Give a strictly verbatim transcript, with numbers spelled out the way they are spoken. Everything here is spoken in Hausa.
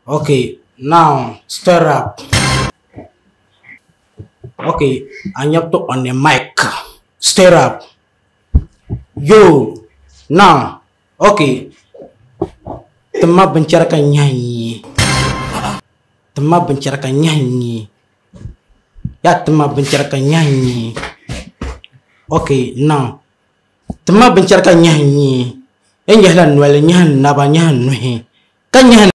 Okay, now stir up. Okay, anyap to on the mic. Stir up. Yo, now, okay. Tema bicarakan nyanyi. Tema bicarakan nyanyi. Ya, tema bicarakan nyanyi. Okay, now. Tema bicarakan nyanyi. Enjahlan wal nyahan naba nyahan nuhi. Kan nyahan